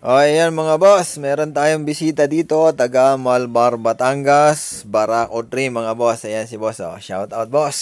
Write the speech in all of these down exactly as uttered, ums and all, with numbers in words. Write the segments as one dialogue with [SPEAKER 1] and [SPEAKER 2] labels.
[SPEAKER 1] O ayan mga boss, meron tayong bisita dito, taga Malbar, Batangas, Barako Tree mga boss. Ayan si boss, oh. Shout out boss.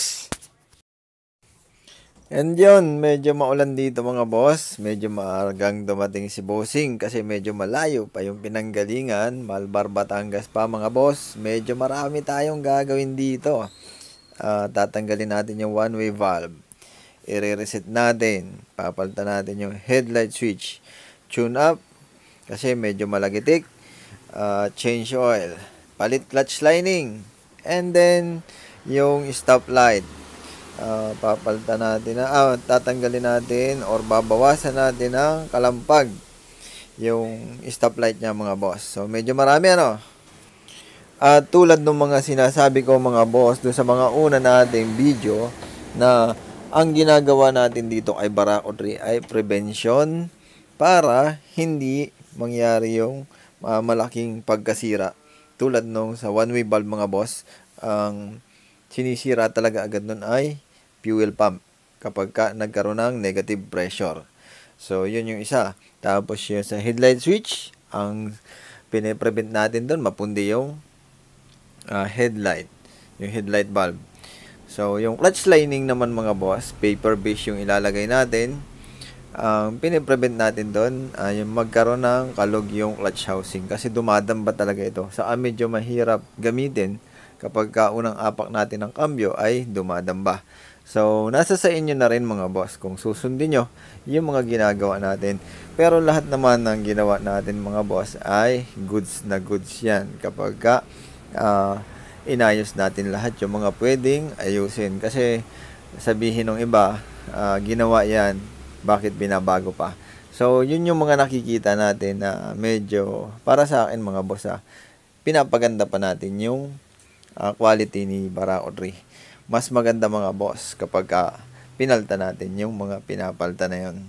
[SPEAKER 1] And yun, medyo maulan dito mga boss. Medyo maagang dumating si bossing kasi medyo malayo pa yung pinanggalingan. Malbar, Batangas pa mga boss. Medyo marami tayong gagawin dito. Uh, tatanggalin natin yung one-way valve. I-reset natin. Papalitan natin yung headlight switch. Tune up kasi medyo malagitik. Uh, change oil. Palit clutch lining. And then, yung stop light. Uh, papalitan natin na, ah, tatanggalin natin or babawasan natin ang kalampag. Yung stop light niya mga boss. So, medyo marami ano. At uh, tulad ng mga sinasabi ko mga boss doon sa mga una nating video na ang ginagawa natin dito ay Barako Tree ay prevention para hindi mangyari yung uh, malaking pagkasira. Tulad nung sa one-way valve mga boss, ang sinisira talaga agad nun ay fuel pump kapag ka nagkaroon ng negative pressure. So, yun yung isa. Tapos yung sa headlight switch, ang pine-prevent natin doon, mapundi yung uh, headlight, yung headlight valve. So, yung clutch lining naman mga boss, paper base yung ilalagay natin. Ang um, pine-prevent natin doon, uh, yung magkaroon ng kalog yung clutch housing kasi dumadamba talaga ito. Sa so, medyo mahirap gamitin kapag ka unang apak natin ng kambyo ay dumadamba. So, nasa sa inyo na rin mga boss kung susundin nyo yung mga ginagawa natin. Pero lahat naman ng ginawa natin mga boss ay goods na goods yan. Kapag ka uh, inayos natin lahat yung mga pwedeng ayusin. Kasi sabihin ng iba, uh, ginawa yan, bakit binabago pa? So, yun yung mga nakikita natin na medyo, para sa akin mga boss, ah, pinapaganda pa natin yung uh, quality ni Barako Tree. Mas maganda mga boss kapag uh, pinalta natin yung mga pinapalta na yun.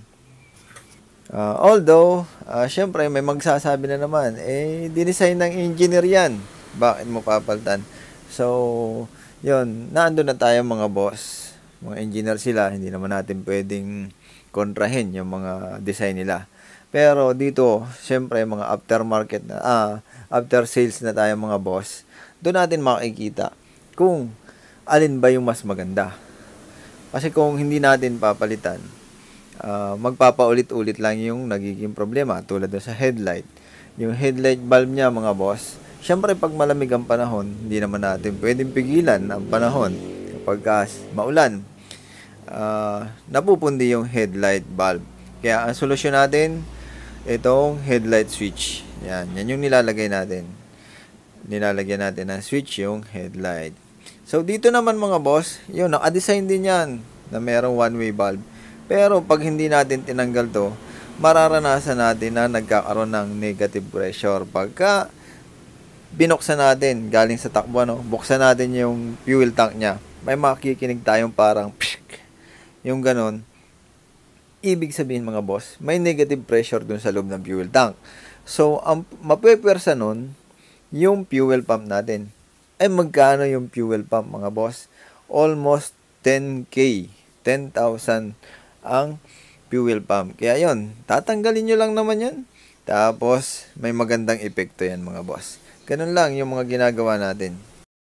[SPEAKER 1] Uh, although, uh, syempre may magsasabi na naman, eh, dinesign ng engineer yan. Bakit mo papaltan? So, yun, naandun na tayo mga boss. Mga engineer sila, hindi naman natin pwedeng kontrahin yung mga design nila. Pero dito, syempre mga aftermarket na, ah, after sales na tayo mga boss, doon natin makikita kung alin ba yung mas maganda. Kasi kung hindi natin papalitan, uh, magpapaulit-ulit lang yung nagiging problema. Tulad sa headlight. Yung headlight valve niya mga boss, syempre pag malamig ang panahon, hindi naman natin pwedeng pigilan ang panahon. Kapag uh, maulan, uh, napupundi yung headlight valve. Kaya ang solusyon natin, itong headlight switch. Yan, yan yung nilalagay natin. Nilalagyan natin ng switch yung headlight. So, dito naman mga boss, yun, naka-design din yan na merong one-way valve. Pero, pag hindi natin tinanggal to, mararanasan natin na nagkakaroon ng negative pressure. Pagka binuksan natin, galing sa takbo, no, buksan natin yung fuel tank niya, may makikinig tayong parang pshk, yung ganon. Ibig sabihin mga boss, may negative pressure dun sa loob ng fuel tank. So, ang mapwepersa nun, yung fuel pump natin. Ay magkano yung fuel pump mga boss? Almost ten K, ten thousand ang fuel pump. Kaya yon, tatanggalin nyo lang naman yan. Tapos may magandang epekto yan mga boss. Ganun lang yung mga ginagawa natin.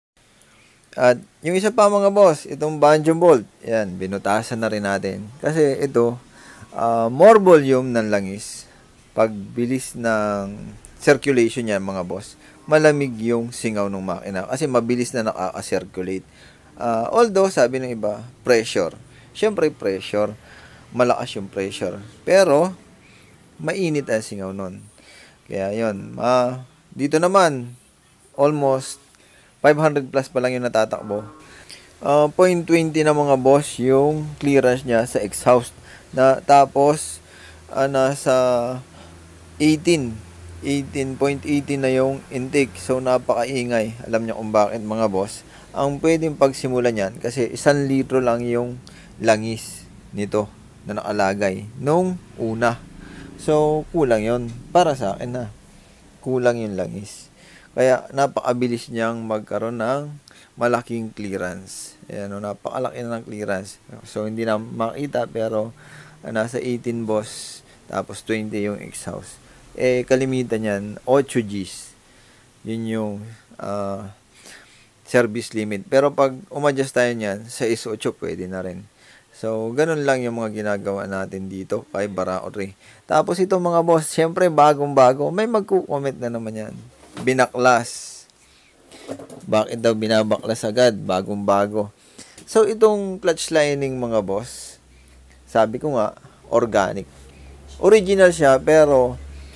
[SPEAKER 1] At yung isa pa mga boss, itong banjo bolt, yan, binutasan na rin natin. Kasi ito, uh, more volume ng langis. Pagbilis ng circulation yan mga boss, malamig yung singaw ng makina kasi mabilis na nakaka-circulate. Uh, although, sabi ng iba, pressure. Siyempre, pressure. Malakas yung pressure. Pero, mainit ang singaw nun. Kaya, yun. Uh, dito naman, almost five hundred plus pa lang yung natatakbo. Uh, zero point two zero na mga boss yung clearance niya sa exhaust. Na, tapos, uh, nasa eighteen point one eight na yung intake. So, napakaingay. Alam niyo kung bakit mga boss. Ang pwedeng pagsimulan yan, kasi isang litro lang yung langis nito na nakalagay nung una. So, kulang yon para sa akin na. Kulang yung langis. Kaya, napakabilis niyang magkaroon ng malaking clearance. Ayan, no, napakalaki na ng clearance. So, hindi na makita, pero uh, nasa eighteen boss, tapos twenty yung exhaust. eh kalimitan yan eight Gs. Yun yung uh, service limit. Pero pag umadjust tayo niyan, six eight pwede na rin. So, ganun lang yung mga ginagawa natin dito kay Barao three. Tapos ito mga boss, syempre bagong-bago, may magko-comment na naman yan. Binaklas. Bakit daw binabaklas agad? Bagong-bago. So, itong clutch lining mga boss, sabi ko nga, organic. Original siya, pero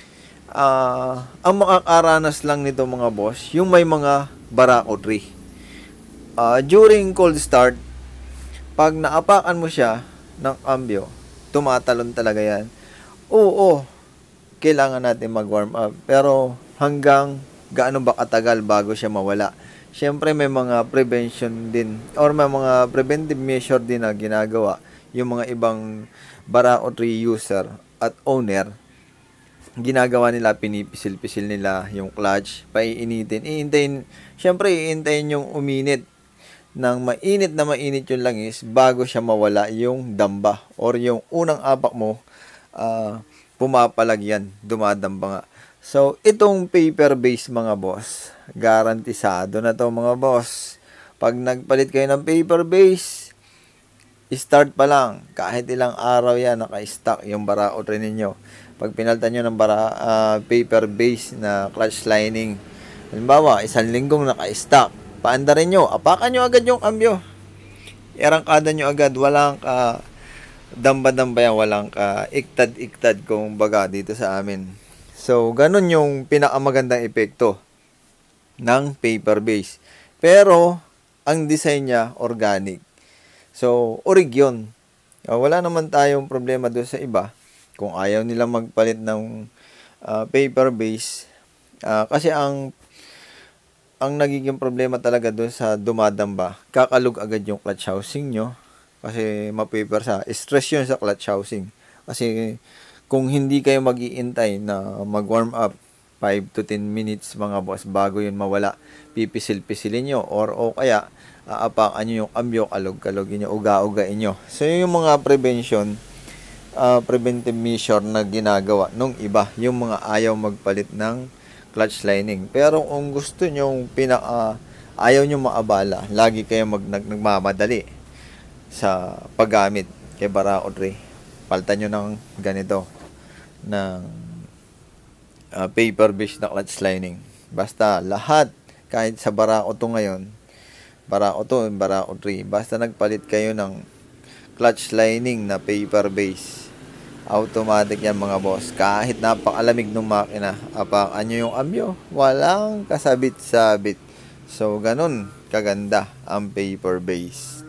[SPEAKER 1] uh, ang makakaranas lang nito mga boss, yung may mga Barao three. Uh, during cold start, pag naapakan mo siya ng ambyo, tumatalon talaga yan. Oo, kailangan natin mag-warm up. Pero hanggang gaano ba katagal bago siya mawala? Siyempre may mga prevention din or may mga preventive measure din na ginagawa yung mga ibang Barao three user at owner. Ginagawa nila, pinipisil-pisil nila yung clutch, paiinitin. Iintayin, siyempre iintayin yung uminit ng mainit na mainit yung langis bago siya mawala yung damba or yung unang apak mo, uh, pumapalag yan, dumadamba nga. So, itong paper base mga boss, garantisado na to mga boss. Pag nagpalit kayo ng paper base, start pa lang, kahit ilang araw yan, naka-stock yung Barao three ninyo. Pag pinaltan nyo ng bara, uh, paper base na clutch lining, halimbawa, isang linggong naka-stock, paandarin nyo, apakan nyo agad yung ambyo. Irangkada nyo agad, walang ka damba-damba yan, walang ka iktad-iktad kung baga dito sa amin. So, ganun yung pinakamagandang epekto ng paper base. Pero, ang design niya, organic. So, orig yun. Uh, wala naman tayong problema doon sa iba. Kung ayaw nila magpalit ng uh, paper base, uh, kasi ang ang nagiging problema talaga doon sa dumadamba, kakalug agad yung clutch housing nyo kasi mapaper sa stress yun sa clutch housing. Kasi kung hindi kayo mag-iintay na mag-warm up five to ten minutes mga boss bago yun mawala, pipisil-pisilin nyo or o kaya aapakan nyo yung ambyo, kalog-kalogin nyo, uga-ugain nyo. So yung mga prevention, uh, preventive measure na ginagawa nung iba, yung mga ayaw magpalit ng clutch lining. Pero kung gusto nyo pinaka ayaw nyo maabala, lagi kayo mag, nag, nagmamadali sa paggamit kay Barao three, paltan nyo ng ganito, ng uh, paper base na clutch lining. Basta lahat, kahit sa Barao to ngayon, Barao to, Barao three, basta nagpalit kayo ng clutch lining na paper base, automatic yan mga boss. Kahit napakalamig ng makina, apakan nyo yung ambyo, walang kasabit-sabit. So, ganun kaganda ang paper base.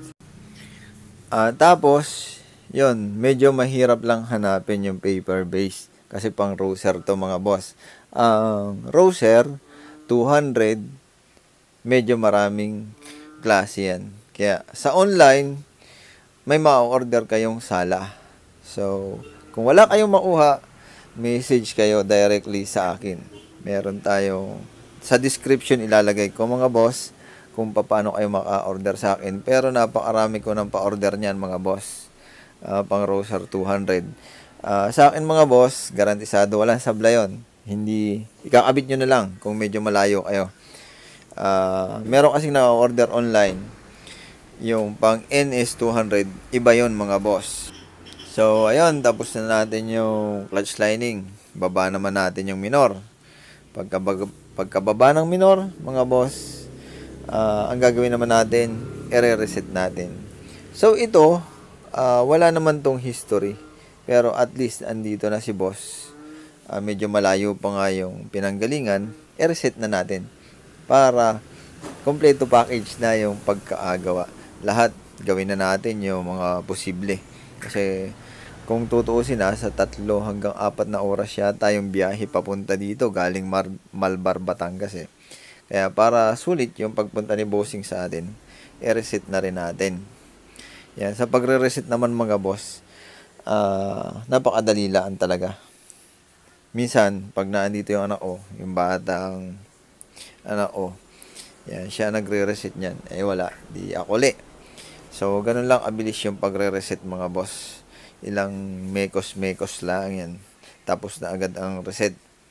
[SPEAKER 1] Uh, tapos, yun, medyo mahirap lang hanapin yung paper base. Kasi pang Roser to mga boss. Ang uh, Roser, two hundred, medyo maraming klase yan. Kaya, sa online, may ma-order kayong sala. So, kung wala kayong makuha, message kayo directly sa akin. Meron tayo sa description ilalagay ko mga boss kung paano kayo maka-order sa akin. Pero napakarami ko ng pa-order niyan mga boss. Uh, pang Roser two hundred. Uh, sa akin mga boss, garantisado walang sablay yun. Hindi, ikakabit nyo na lang kung medyo malayo kayo. Uh, meron kasing na-order online. Yung pang N S two hundred, iba yon mga boss. So, ayun, tapos na natin yung clutch lining. Baba naman natin yung minor. Pagkababa, pagkababa ng minor, mga boss, uh, ang gagawin naman natin, i-reset natin. So, ito, uh, wala naman tong history. Pero at least, andito na si boss. Uh, medyo malayo pa nga yung pinanggalingan, i-reset na natin. Para, kompleto package na yung pagkaagawa. Lahat, gawin na natin yung mga posible. Kasi, kung tutuusin na, sa tatlo hanggang apat na oras yata yung biyahe papunta dito galing Mar Malbar, Batangas eh. Kaya para sulit yung pagpunta ni Bossing sa atin, i-reset na rin natin. Yan, sa pagre-reset naman mga boss, uh, napakadali lang talaga. Minsan, pag naandito yung anak ko, yung batang anak ko, yan, siya nagre-reset niyan. Eh wala, di ako li. So, ganun lang abilis yung pagre-reset mga boss. Ilang mekos-mekos lang yan. Tapos na agad ang reset.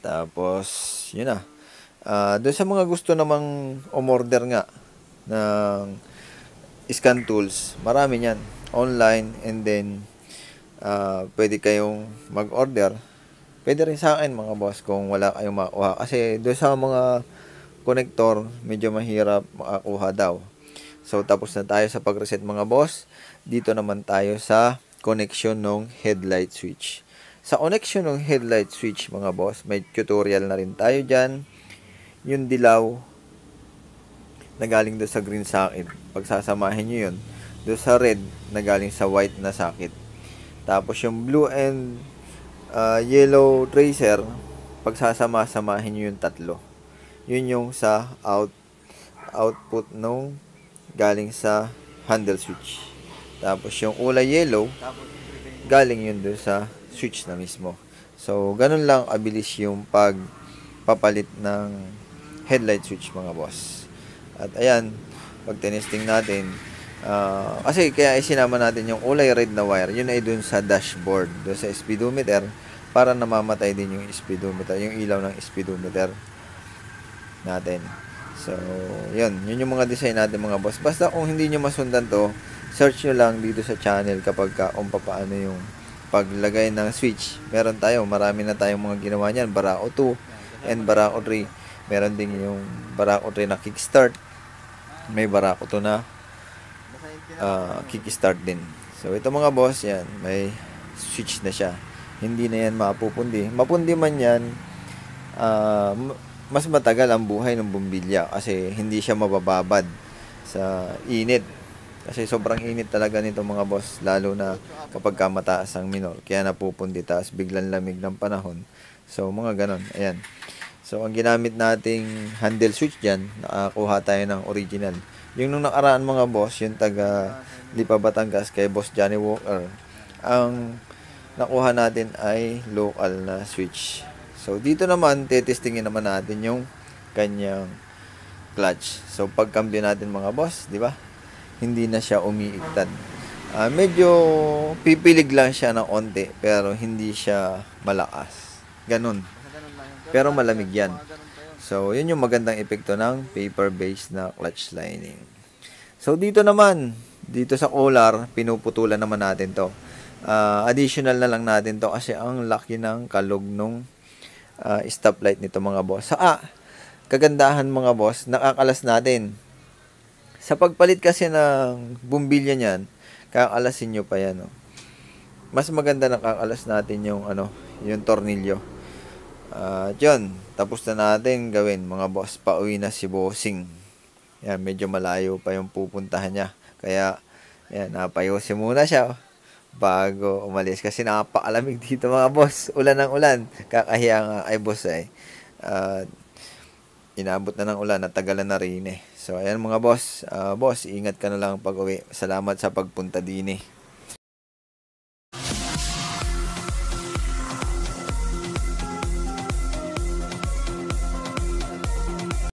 [SPEAKER 1] Tapos, yun na. Ah, doon sa mga gusto namang umorder nga ng scan tools, marami niyan online, and then ah, pwede kayong mag-order. Pwede rin sa akin mga boss kung wala kayong makuha. Kasi doon sa mga connector, medyo mahirap makakuha daw. So, tapos na tayo sa pag-reset mga boss. Dito naman tayo sa connection ng headlight switch. Sa connection ng headlight switch mga boss, may tutorial na rin tayo dyan. Yung dilaw na galing doon sa green socket. Pagsasamahin nyo yun. Doon sa red na galing sa white na socket. Tapos yung blue and uh, yellow tracer, pagsasama-samahin nyo yung tatlo. Yun yung sa out output nung galing sa handle switch. Tapos yung kulay yellow, galing yun doon sa switch na mismo. So, ganun lang abilis yung pagpapalit ng headlight switch mga boss. At ayan, pag tinesting natin, uh, kasi kaya isinama natin yung kulay red na wire, yun ay dun sa dashboard, dun sa speedometer, para namamatay din yung speedometer, yung ilaw ng speedometer natin. So, yun. Yun yung mga design natin mga boss. Basta kung hindi nyo masundan to, search nyo lang dito sa channel kapag ka, kung paano yung paglagay ng switch. Meron tayo, marami na tayong mga ginawa niyan. Barako two and Barako three. Meron din yung Barako three na kickstart. May Barako two na uh, kickstart din. So, ito mga boss, yan. May switch na siya. Hindi na yan mapupundi. Mapundi man yan, uh, mas matagal ang buhay ng bumbilya kasi hindi siya mabababad sa init. Kasi sobrang init talaga nito mga boss, lalo na kapag mataas ang minor. Kaya napupundi, taas biglang lamig ng panahon. So, mga ganon. Ayan. So, ang ginamit nating handle switch dyan, nakakuha tayo ng original. Yung nung nakaraan mga boss, yung taga Lipa Batangas kay Boss Johnny Walker, ang nakuha natin ay local na switch. So, dito naman, tetestingin naman natin yung kanyang clutch. So, pagkambyo natin mga boss, di ba? Hindi na siya umiigtad. Uh, medyo pipilig lang siya ng onte, pero hindi siya malakas. Ganun. Pero malamig yan. So, yun yung magandang epekto ng paper-based na clutch lining. So, dito naman, dito sa collar, pinuputulan naman natin to. Uh, additional na lang natin to kasi ang laki ng kalog nung uh, stoplight nito mga boss. Saka, kagandahan mga boss, nakakalas natin. Sa pagpalit kasi ng bumbilya niyan, kakalasin nyo pa yan. Oh. Mas maganda nakakalas natin yung, ano, yung tornilyo. Uh, yun, tapos na natin gawin mga boss. Pauwi na si Bossing. Yan, medyo malayo pa yung pupuntahan niya. Kaya, yan, napayusin muna siya. Oh, bago umalis kasi napakalamig dito mga boss, ulan ng ulan, kakahiya nga ay boss ay uh, inabot na ng ulan, natagalan na rin eh. So ayan mga boss, uh, boss ingat ka na lang pag uwi. Salamat sa pagpunta din eh.